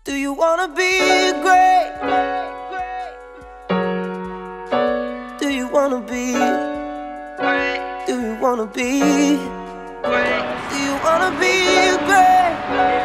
Do you wanna be great? Do you wanna be great? Do you wanna be great? Do you wanna be great?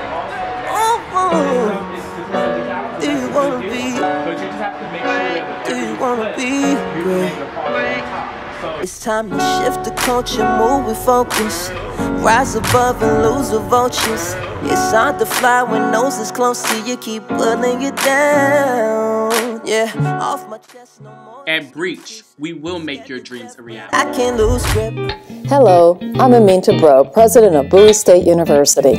Oh, do you wanna be great? Do you wanna be great? It's time to shift the culture, move with focus. Rise above and lose the vultures. It's hard to fly when noses close to you, keep pulling you down. Yeah, off my chest, no more. At Breach, we will make your dreams a reality. I can't lose grip. Hello, I'm Nfte Promo, president of Bowie State University.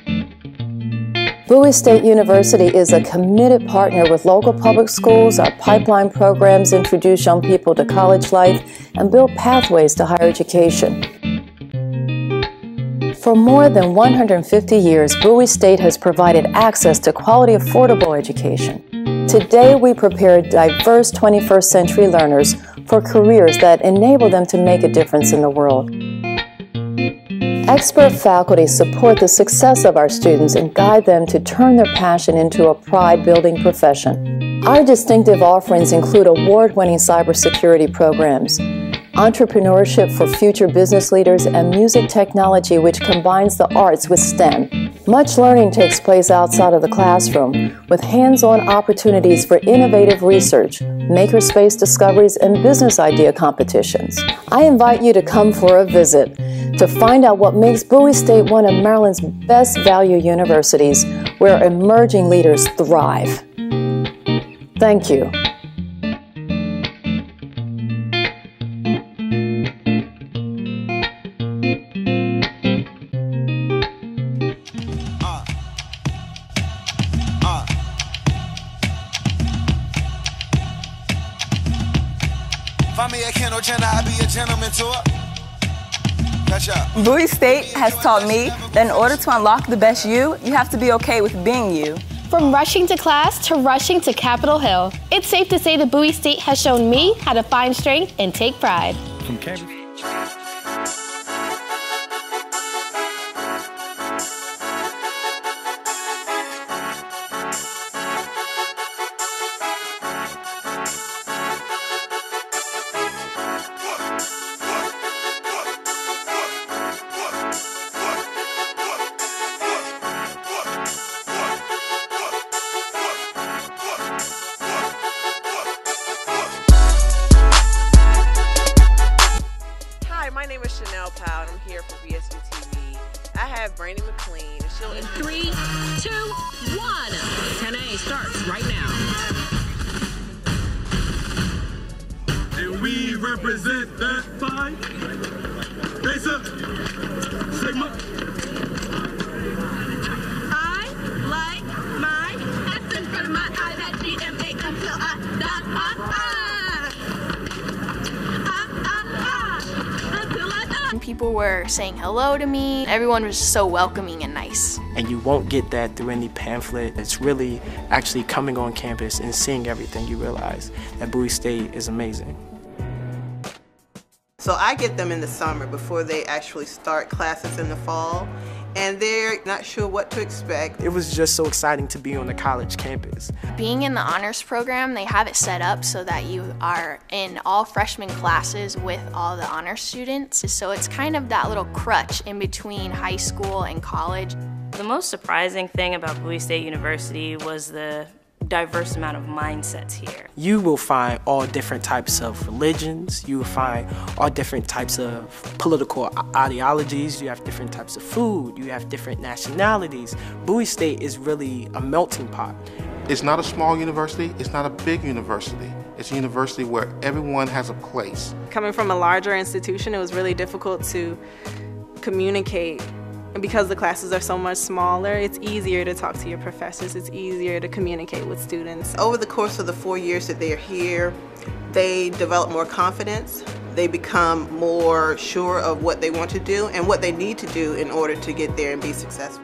Bowie State University is a committed partner with local public schools. Our pipeline programs introduce young people to college life and build pathways to higher education. For more than 150 years, Bowie State has provided access to quality, affordable education. Today, we prepare diverse 21st century learners for careers that enable them to make a difference in the world. Expert faculty support the success of our students and guide them to turn their passion into a pride-building profession. Our distinctive offerings include award-winning cybersecurity programs, entrepreneurship for future business leaders, and music technology, which combines the arts with STEM. Much learning takes place outside of the classroom, with hands-on opportunities for innovative research, makerspace discoveries, and business idea competitions. I invite you to come for a visit to find out what makes Bowie State one of Maryland's best value universities, where emerging leaders thrive. Thank you. Bowie State has taught me that in order to unlock the best you have to be okay with being you. From rushing to class to rushing to Capitol Hill, it's safe to say that Bowie State has shown me how to find strength and take pride. From Cambridge. My name is Chanel Powell, and I'm here for VSU TV. I have Brandy McLean, and she'll in 3, 2, 1. 10A starts right now. And we represent that Phi, Beta, Sigma. I like my S in front of my I, that GMA until I die. People were saying hello to me. Everyone was so welcoming and nice. And you won't get that through any pamphlet. It's really actually coming on campus and seeing everything. You realize that Bowie State is amazing. So I get them in the summer before they actually start classes in the fall, and they're not sure what to expect. It was just so exciting to be on the college campus. Being in the honors program, they have it set up so that you are in all freshman classes with all the honors students. So it's kind of that little crutch in between high school and college. The most surprising thing about Bowie State University was the diverse amount of mindsets here. You will find all different types of religions, you will find all different types of political ideologies, you have different types of food, you have different nationalities. Bowie State is really a melting pot. It's not a small university, it's not a big university. It's a university where everyone has a place. Coming from a larger institution, it was really difficult to communicate. And because the classes are so much smaller, it's easier to talk to your professors, it's easier to communicate with students. Over the course of the 4 years that they're here, they develop more confidence, they become more sure of what they want to do and what they need to do in order to get there and be successful.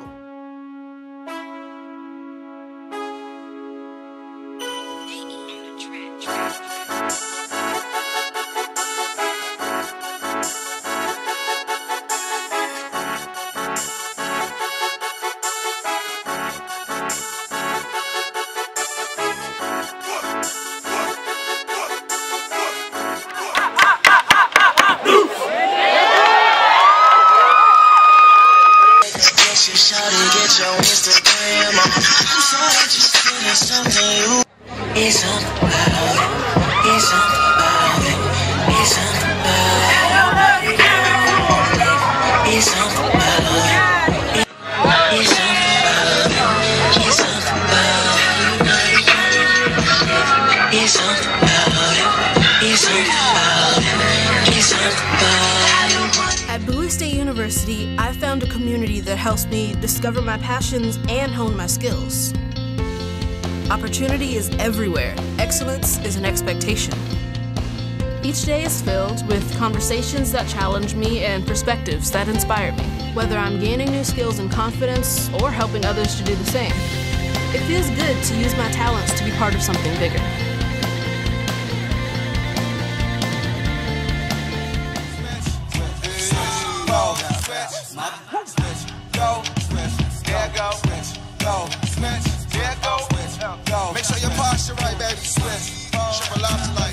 At Bowie State University, I found a community that helps me discover my passions and hone my skills. Opportunity is everywhere. Excellence is an expectation. Each day is filled with conversations that challenge me and perspectives that inspire me, whether I'm gaining new skills and confidence or helping others to do the same. It feels good to use my talents to be part of something bigger. Make sure your posture right, baby. Switch. Triple lobster.